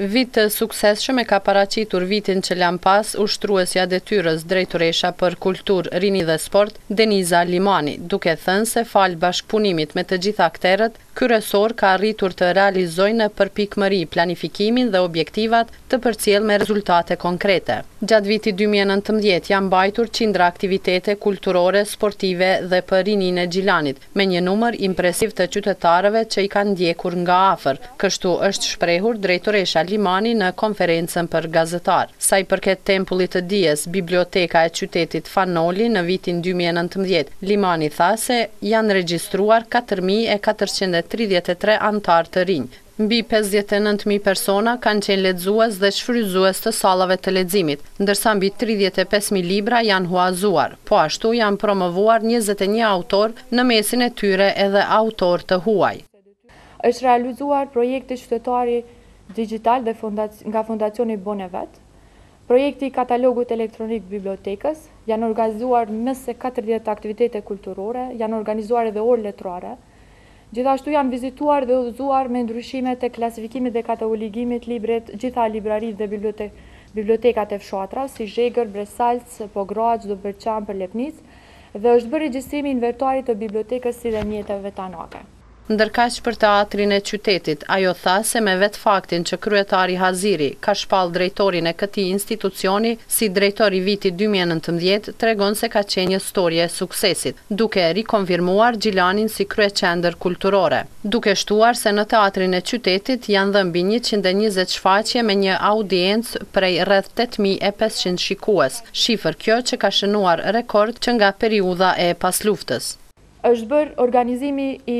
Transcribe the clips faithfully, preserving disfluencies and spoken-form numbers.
Vit të suksesshëm e ka paraqitur vitin që lan pas ushtruesja detyrës drejtoresha për kulturë, rini dhe sport, Deniza Limani, duke thënë se fal bashkëpunimit me të gjitha akterët, ky resor ka arritur të realizojë në përpikmëri planifikimin dhe objektivat të përcjell me rezultate konkrete. Gjatë vitit dy mijë e nëntëmbëdhjetë janë mbajtur qindra aktivitete kulturore, sportive dhe për rininë e Gjilanit, me një numër impresiv të qytetarëve që i kanë ndjekur nga afër. Kështu është shprehur drejtoresha Limani në konferencën për gazetar. Sa i përket tempullit të dijes, biblioteka e qytetit Fanoli në vitin dy mijë e nëntëmbëdhjetë, Limani tha se janë regjistruar katër mijë e katërqind e tridhjetë e tre antar të rinj. Mbi pesëdhjetë e nëntë mijë persona kanë qenë lexues dhe shfrytëzues të sallave të leximit, ndërsa mbi tridhjetë e pesë mijë libra janë huazuar. Po ashtu janë promovuar njëzet e një autor, në mesin e tyre edhe autor të huaj. Është realizuar projekti qytetari digital dhe fondac nga Fondacioni Bonevet, projekti i katalogut elektronik bibliotekës, janë organizuar më se katërdhjetë aktivitete kulturore, janë organizuar edhe orë letrare. Gjithashtu janë vizituar dhe udhëzuar me ndryshimet e klasifikimit dhe katalogimit libret gjitha libraritë dhe bibliote bibliotekat e fshatra, si Zhegër, Bresalc, Pograç, Dobërçan për Lepnicë, dhe është bërë regjistrimi inventorit të bibliotekës si dhe mjeteve tanake. Ndërkaq për teatrin e qytetit, ajo tha se me vetë faktin që kryetari Haziri ka shpall drejtorin e këtij institucioni si drejtor i vitit dy mijë e nëntëmbëdhjetë, tregon se ka qenë një storje e suksesit, duke rikonfirmuar Gjilanin si kryeqendër kulturore, duke shtuar se në teatrin e qytetit janë dhënë mbi njëqind e njëzet shfaqje me një audiencë prej rreth tetë mijë e pesëqind shikues, shifër kjo që ka shënuar rekord që nga periudha e pasluftës. Është bërë organizimi i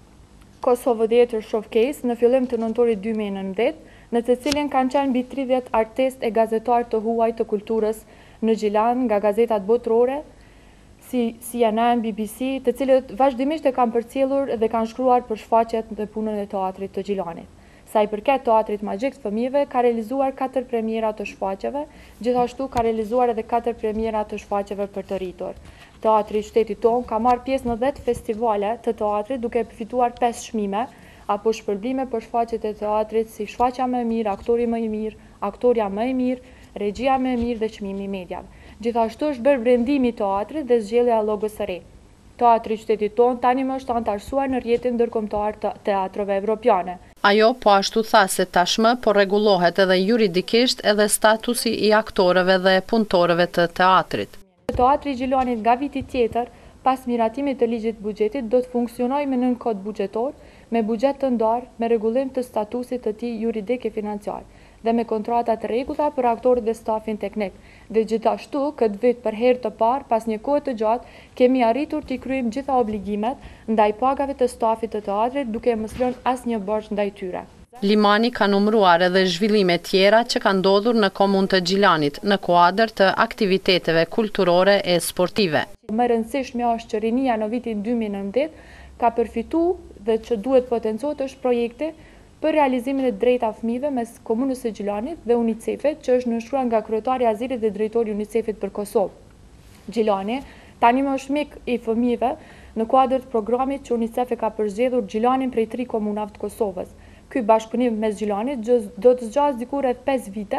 Kosovo Theatre Showcase në fillim të nëntorit dy mijë e nëntëmbëdhjetë, në të cilin kanë qenë mbi tridhjetë artistë e gazetarë të huaj të kulturës në Gjilan nga gazetat botërore, si C N N, B B C, të cilët vazhdimisht e kanë përcjellur dhe kanë shkruar për shfaqjet dhe punën e teatrit të Gjilanit. Sa i përket teatrit magjik të fëmijëve, ka realizuar katër premiera të shfaqjeve, gjithashtu ka realizuar edhe katër premiera të shfaqjeve për të rritur. Teatri i qytetit tonë ka marrë pjesë në dhjetë festivale të teatrit duke përfituar pesë çmime apo shpërblime për shfaqjet e teatrit si shfaqja më e mirë, aktori më i mirë, aktoria më e mirë, regjia më e mirë dhe çmimi i mediave. Gjithashtu është bërë brendimi i teatrit dhe zgjedhja e logos së re. Teatri i qytetit tonë tani më është antarësuar në rrjetin ndërkombëtar të teatrove evropiane. Ajo po ashtu tha se tashmë po rregullohet edhe juridikisht edhe statusi i aktorëve dhe punëtorëve të teatrit. Teatri i Gjilanit nga viti tjetër, pas miratimit të ligjit buxhetit, do të funksionojë me nën kod buxhetor, me buxhet të ndarë, me rregullim të statusit të tij juridik e financiar dhe me kontrata të rregullta për aktorët dhe stafin teknik. Dhe gjithashtu, këtë vit për herë të parë, pas një kohe të gjatë, kemi arritur të kryejmë gjitha obligimet ndaj pagave të stafit të teatrit, duke mos lënë asnjë borxh ndaj tyre. Limani ka numëruar edhe zhvillime tjera që kanë ndodhur në komunë të Gjilanit në kuadër të aktiviteteve kulturore e sportive. Më rëndësishme është që rinia në vitin dy mijë e nëntëmbëdhjetë ka përfituar dhe që duhet potencohet është projekti për realizimin e drejta fëmijëve mes komunës së Gjilanit dhe UNICEF-it, që është nënshkruar nga kryetari i Azirit dhe drejtori i UNICEF-it për Kosovë. Gjilani tani më është mik i fëmijëve në kuadër të programit që UNICEF e ka përzgjedhur Gjilanin prej tri komunave të Kosovës. Ky bashkëpunim mes Gjilanit do të zgjasë diku rreth pesë vite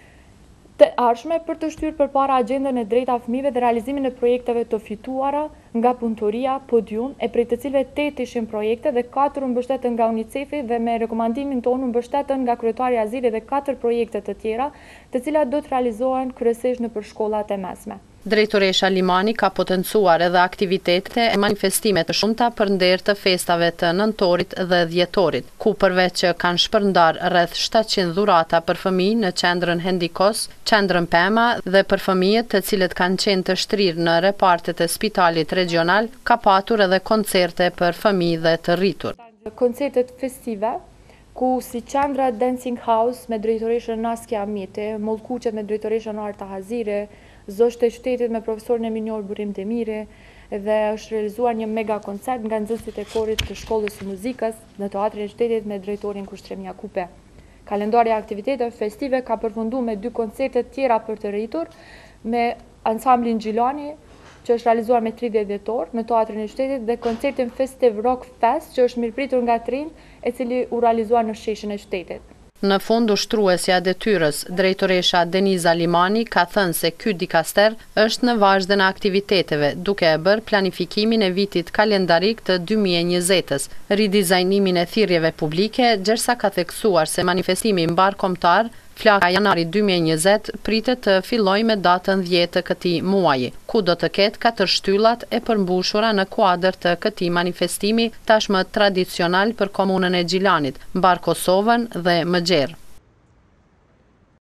të ardhshme për të shtyrë përpara agjendën e drejta fëmijëve dhe realizimin e projekteve të fituara nga punëtoria Podium, e prej të cilëve tetë ishin projekte dhe katër u mbështetën nga UNICEF-i dhe me rekomandimin tonë u mbështetën nga kryetari i Azirit dhe katër projekte të tjera, të cilat do të realizohen kryesisht nëpër shkollat e mesme. Drejtoresha Limani ka potencuar edhe aktivitete e manifestime të shumta për nder të festave të nëntorit dhe dhjetorit, ku përveç që kanë shpërndar rreth shtatëqind dhurata për fëmijë në qendrën Hendikos, qendrën Pema dhe për fëmijët të cilët kanë qenë të shtrirë në repartet e spitalit regional, ka patur edhe koncerte për fëmijë dhe të rritur. Koncertet festive, ku si qendra Dancing House me drejtoreshën Naskia Amiti, Mollkuqet me drejtoreshën Arta Haziri, Zoshtë e qytetit me profesorin e minor Burim Demiri, dhe është realizuar një mega koncert nga nxënësit e korit të shkollës së muzikës në teatrin e qytetit me drejtorin Kushtrem Jakupe. Kalendari i aktiviteteve festive ka përfunduar me dy koncerte tjera për të rritur me ansamblin Gjilani, që është realizuar me tridhjetë dhjetor në teatrin e qytetit, dhe koncertin Festive Rock Fest, që është mirëpritur nga të rinj, e cili u realizuar në sheshin e qytetit. Në fund, ushtruesja e detyrës, drejtoresha Deniza Limani ka thënë se ky dikaster është në vazhdën e aktiviteteve, duke e bërë planifikimin e vitit kalendarik të dy mijë e njëzet-s, ridizajnimin e thirrjeve publike, gjersa ka theksuar se manifestimi mbarkombëtar Flaka janari dy mijë e njëzet pritet të fillojë me datën dhjetë të këtij muaji, ku do të ketë katër shtyllat e përmbushura në kuadër të këtij manifestimi tashmë tradicional për komunën e Gjilanit, Mbar Kosovën dhe Mëgjerë.